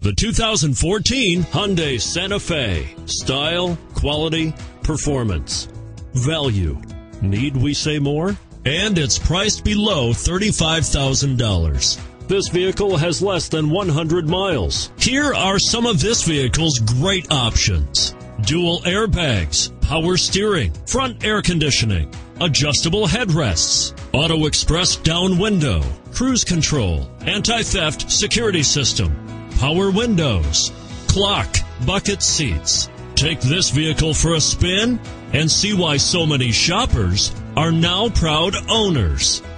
The 2014 Hyundai Santa Fe. Style, quality, performance, value. Need we say more? And it's priced below $35,000. This vehicle has less than 100 miles. Here are some of this vehicle's great options: dual airbags, power steering, front air conditioning, adjustable headrests, auto express down window, cruise control, anti-theft security system, power windows, clock, bucket seats. Take this vehicle for a spin and see why so many shoppers are now proud owners.